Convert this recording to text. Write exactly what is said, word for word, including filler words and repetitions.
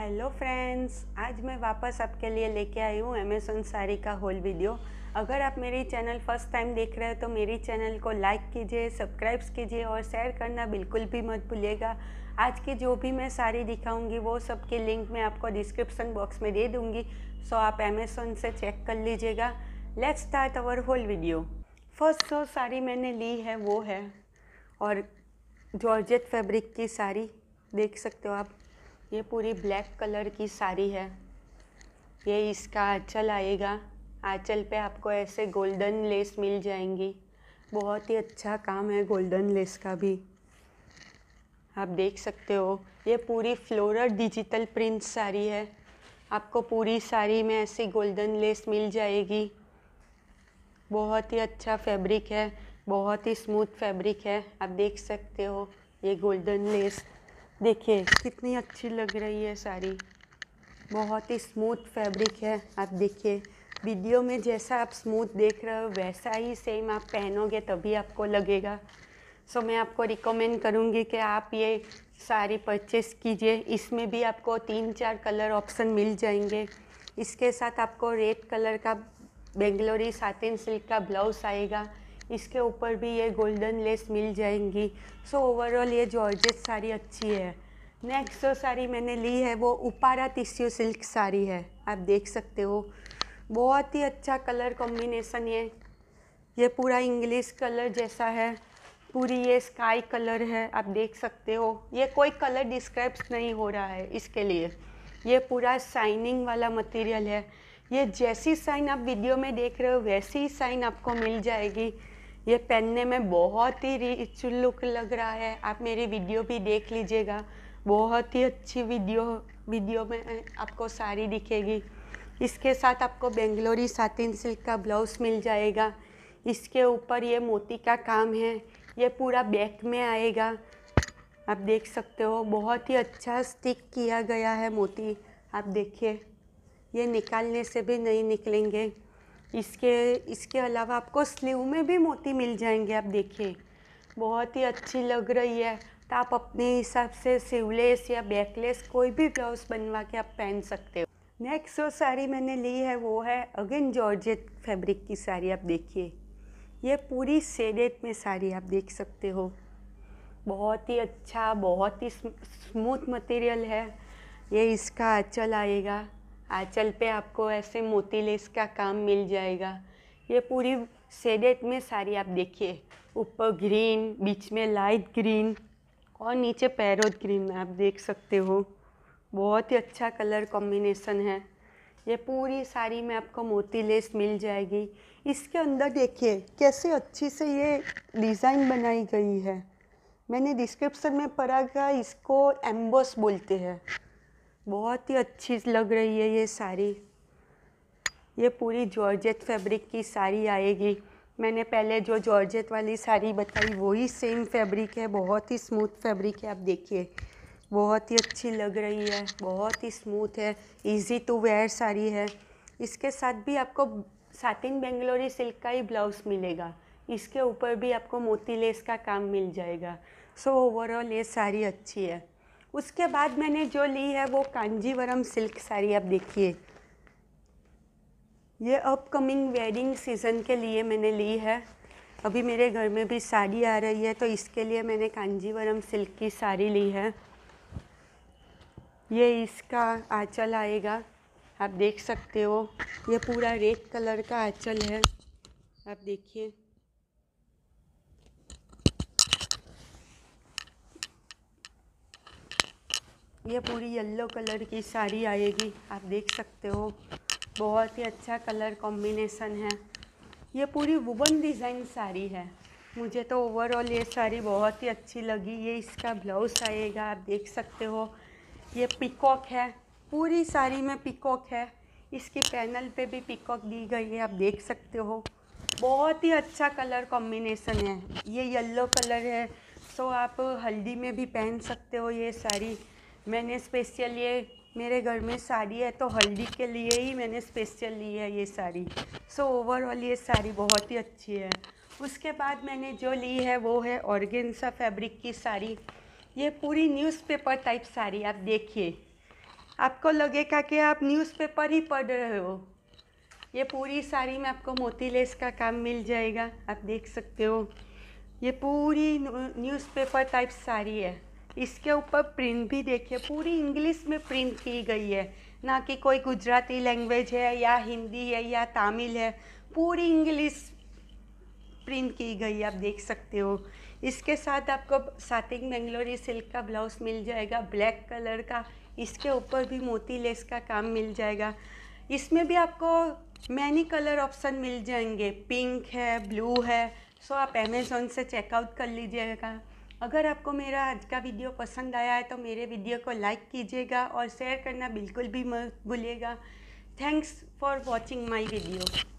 Hello friends, आज मैं वापस आपके लिए लेके आई हूँ अमेज़न साड़ी का होल वीडियो। अगर आप मेरी चैनल फर्स्ट टाइम देख रहे हो तो मेरी चैनल को लाइक कीजिए, सब्सक्राइब कीजिए और शेयर करना बिल्कुल भी मत भूलिएगा। आज की जो भी मैं साड़ी दिखाऊंगी वो सब की लिंक मैं आपको डिस्क्रिप्शन बॉक्स में दे दूँगी, सो आप अमेज़न से चेक कर लीजिएगा। Let's start our whole video. First जो साड़ी मैंने ली है वो है और जॉर्जेट फैब्रिक की साड़ी देख सकते हो आप। ये पूरी ब्लैक कलर की साड़ी है। ये इसका आंचल आएगा। आंचल पे आपको ऐसे गोल्डन लेस मिल जाएंगी। बहुत ही अच्छा काम है गोल्डन लेस का भी, आप देख सकते हो। ये पूरी फ्लोरल डिजिटल प्रिंट साड़ी है। आपको पूरी साड़ी में ऐसी गोल्डन लेस मिल जाएगी। बहुत ही अच्छा फैब्रिक है, बहुत ही स्मूथ फैब्रिक है। आप देख सकते हो ये गोल्डन लेस, देखिए कितनी अच्छी लग रही है साड़ी। बहुत ही स्मूथ फैब्रिक है। आप देखिए वीडियो में जैसा आप स्मूथ देख रहे हो वैसा ही सेम आप पहनोगे तभी आपको लगेगा। सो मैं आपको रिकमेंड करूँगी कि आप ये साड़ी परचेस कीजिए। इसमें भी आपको तीन चार कलर ऑप्शन मिल जाएंगे। इसके साथ आपको रेड कलर का बेंगलोरी साटिन सिल्क का ब्लाउज आएगा। इसके ऊपर भी ये गोल्डन लेस मिल जाएंगी। सो ओवरऑल ये जॉर्जेट साड़ी अच्छी है। नेक्स्ट जो साड़ी मैंने ली है वो उपारा टिश्यू सिल्क साड़ी है। आप देख सकते हो बहुत ही अच्छा कलर कॉम्बिनेशन है। ये पूरा इंग्लिश कलर जैसा है, पूरी ये स्काई कलर है। आप देख सकते हो ये कोई कलर डिस्क्राइब नहीं हो रहा है इसके लिए। ये पूरा शाइनिंग वाला मटेरियल है। ये जैसी साइन आप वीडियो में देख रहे हो वैसी ही साइन आपको मिल जाएगी। ये पहनने में बहुत ही रिच लुक लग रहा है। आप मेरी वीडियो भी देख लीजिएगा, बहुत ही अच्छी वीडियो वीडियो में आपको साड़ी दिखेगी। इसके साथ आपको बेंगलोरी साटिन सिल्क का ब्लाउज मिल जाएगा। इसके ऊपर ये मोती का काम है। ये पूरा बैक में आएगा। आप देख सकते हो बहुत ही अच्छा स्टिक किया गया है मोती। आप देखिए ये निकालने से भी नहीं निकलेंगे। इसके इसके अलावा आपको स्लीव में भी मोती मिल जाएंगे। आप देखिए बहुत ही अच्छी लग रही है। तो आप अपने हिसाब से स्लीवलेस या बैकलेस कोई भी ब्लाउज बनवा के आप पहन सकते हो। नेक्स्ट जो साड़ी मैंने ली है वो है अगेन जॉर्जेट फैब्रिक की साड़ी। आप देखिए ये पूरी शेडेड में साड़ी आप देख सकते हो। बहुत ही अच्छा, बहुत ही स्मूथ मटेरियल है। ये इसका आंचल आएगा। आंचल पे आपको ऐसे मोती लेस का काम मिल जाएगा। ये पूरी शेडेड में साड़ी आप देखिए, ऊपर ग्रीन, बीच में लाइट ग्रीन और नीचे पैरोट ग्रीन आप देख सकते हो। बहुत ही अच्छा कलर कॉम्बिनेशन है। ये पूरी साड़ी में आपको मोती लेस मिल जाएगी। इसके अंदर देखिए कैसे अच्छी से ये डिज़ाइन बनाई गई है। मैंने डिस्क्रिप्शन में पढ़ा था इसको एम्बोस बोलते हैं। बहुत ही अच्छी लग रही है ये साड़ी। ये पूरी जॉर्जेट फैब्रिक की साड़ी आएगी। मैंने पहले जो जॉर्जेट वाली साड़ी बताई वही सेम फैब्रिक है। बहुत ही स्मूथ फैब्रिक है। आप देखिए बहुत ही अच्छी लग रही है, बहुत ही स्मूथ है, इजी टू वेयर साड़ी है। इसके साथ भी आपको साटिन बेंगलोरी सिल्क का ही ब्लाउज मिलेगा। इसके ऊपर भी आपको मोती लेस का काम मिल जाएगा। सो ओवरऑल ये साड़ी अच्छी है। उसके बाद मैंने जो ली है वो कांजीवरम सिल्क साड़ी। आप देखिए ये अपकमिंग वेडिंग सीज़न के लिए मैंने ली है। अभी मेरे घर में भी शादी आ रही है तो इसके लिए मैंने कांजीवरम सिल्क की साड़ी ली है। ये इसका आंचल आएगा। आप देख सकते हो ये पूरा रेड कलर का आंचल है। आप देखिए ये पूरी येलो कलर की साड़ी आएगी। आप देख सकते हो बहुत ही अच्छा कलर कॉम्बिनेशन है। ये पूरी वुवन डिज़ाइन साड़ी है। मुझे तो ओवरऑल ये साड़ी बहुत ही अच्छी लगी। ये इसका ब्लाउज आएगा। आप देख सकते हो ये पिकॉक है, पूरी साड़ी में पिकॉक है। इसकी पैनल पे भी पिकॉक दी गई है। आप देख सकते हो बहुत ही अच्छा कलर कॉम्बिनेशन है। ये येलो कलर है, सो आप हल्दी में भी पहन सकते हो ये साड़ी। मैंने स्पेशल ये मेरे घर में साड़ी है तो हल्दी के लिए ही मैंने स्पेशल ली है ये साड़ी। सो ओवरऑल ये साड़ी बहुत ही अच्छी है। उसके बाद मैंने जो ली है वो है ऑर्गेन्जा फैब्रिक की साड़ी। ये पूरी न्यूज़पेपर टाइप साड़ी आप देखिए। आपको लगेगा कि आप न्यूज़पेपर ही पढ़ रहे हो। ये पूरी साड़ी में आपको मोती लेस का काम मिल जाएगा, आप देख सकते हो। ये पूरी न्यूज़पेपर टाइप साड़ी है। इसके ऊपर प्रिंट भी देखिए, पूरी इंग्लिश में प्रिंट की गई है, ना कि कोई गुजराती लैंग्वेज है या हिंदी है या तमिल है, पूरी इंग्लिश प्रिंट की गई है, आप देख सकते हो। इसके साथ आपको साटिन बेंगलोरी सिल्क का ब्लाउज मिल जाएगा ब्लैक कलर का। इसके ऊपर भी मोती लेस का काम मिल जाएगा। इसमें भी आपको मैनी कलर ऑप्शन मिल जाएंगे, पिंक है, ब्लू है। सो आप अमेज़ॉन से चेकआउट कर लीजिएगा। अगर आपको मेरा आज का वीडियो पसंद आया है तो मेरे वीडियो को लाइक कीजिएगा और शेयर करना बिल्कुल भी मत भूलिएगा। Thanks for watching my video.